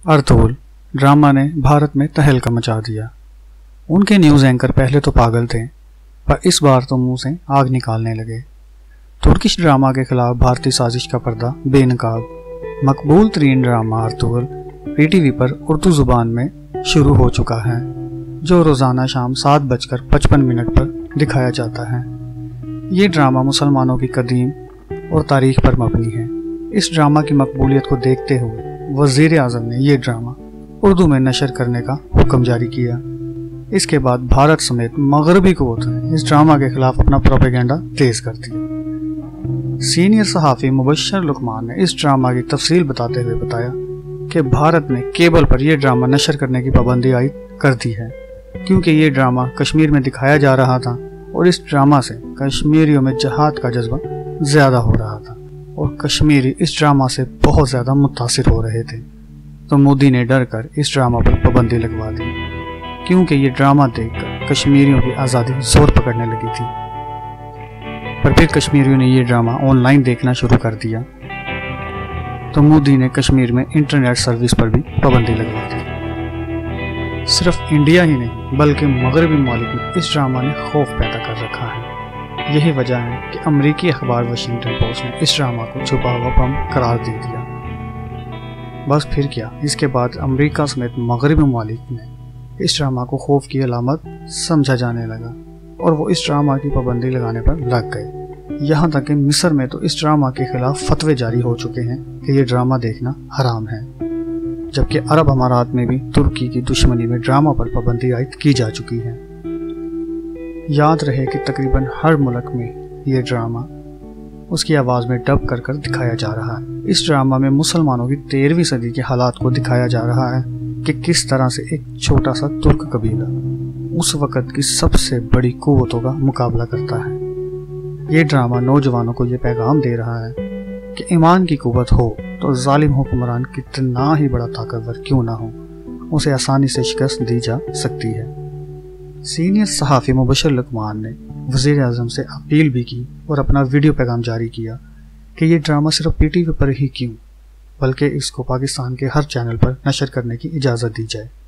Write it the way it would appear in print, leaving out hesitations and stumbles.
Ertugrul drama ने भारत में तहलका मचा दिया। उनके न्यूज़ एंकर पहले तो पागल थे, पर इस बार तो मुंह से आग निकालने लगे। तुर्किश ड्रामा के खिलाफ भारतीय साजिश का पर्दा बेनकाब। मकबूल तरीन ड्रामा अर्तुगरुल PTV पर उर्दू ज़ुबान में शुरू हो चुका है, जो रोज़ाना शाम 7:55 पर दिखाया जाता है। ये ड्रामा मुसलमानों की कदीम और तारीख पर मबनी है। इस ड्रामा की मकबूलियत को देखते हुए वज़ीर आज़म ने यह ड्रामा उर्दू में नशर करने का हुक्म जारी किया। इसके बाद भारत समेत मगरबी क़ुव्वतों ने इस ड्रामा के खिलाफ अपना प्रोपेगेंडा तेज कर दिया। सीनियर सहाफ़ी मुबश्शिर लुकमान ने इस ड्रामा की तफसील बताते हुए बताया कि भारत ने केबल पर यह ड्रामा नशर करने की पाबंदी आयद कर दी है, क्योंकि ये ड्रामा कश्मीर में दिखाया जा रहा था और इस ड्रामा से कश्मीरियों में जहाद का जज्बा ज़्यादा हो रहा था और कश्मीरी इस ड्रामा से बहुत ज़्यादा मुतासिर हो रहे थे। तो मोदी ने डर कर इस ड्रामा पर पाबंदी लगवा दी, क्योंकि ये ड्रामा देखकर कश्मीरियों की आज़ादी जोर पकड़ने लगी थी। पर फिर कश्मीरियों ने ये ड्रामा ऑनलाइन देखना शुरू कर दिया, तो मोदी ने कश्मीर में इंटरनेट सर्विस पर भी पाबंदी लगवा दी। सिर्फ इंडिया ही नहीं बल्कि मगरबी ममालिक में इस ड्रामा ने खौफ पैदा कर रखा है। यही वजह है कि अमरीकी अखबार वाशिंगटन पोस्ट ने इस ड्रामा को छुपा हुआ बम करार दे दिया। बस फिर क्या, इसके बाद अमेरिका समेत मगरबी ममालिक में इस ड्रामा को खौफ की अलामत समझा जाने लगा और वो इस ड्रामा की पाबंदी लगाने पर लग गए। यहाँ तक कि मिस्र में तो इस ड्रामा के खिलाफ फतवे जारी हो चुके हैं कि ये ड्रामा देखना हराम है, जबकि अरब अमारात में भी तुर्की की दुश्मनी में ड्रामा पर पाबंदी आयद की जा चुकी है। याद रहे कि तकरीबन हर मुल्क में ये ड्रामा उसकी आवाज़ में डब कर कर दिखाया जा रहा है। इस ड्रामा में मुसलमानों की 13वीं सदी के हालात को दिखाया जा रहा है कि किस तरह से एक छोटा सा तुर्क कबीला उस वक़्त की सबसे बड़ी कुव्वतों का मुकाबला करता है। ये ड्रामा नौजवानों को ये पैगाम दे रहा है कि ईमान की कुव्वत हो तो जालिम हुक्मरान कितना ही बड़ा ताकतवर क्यों ना हो, उसे आसानी से शिकस्त दी जा सकती है। सीनियर सहाफ़ी मुबश्शिर लुकमान ने वज़ीर आज़म से अपील भी की और अपना वीडियो पैगाम जारी किया कि ये ड्रामा सिर्फ PTV पर ही क्यों, बल्कि इसको पाकिस्तान के हर चैनल पर नशर करने की इजाज़त दी जाए।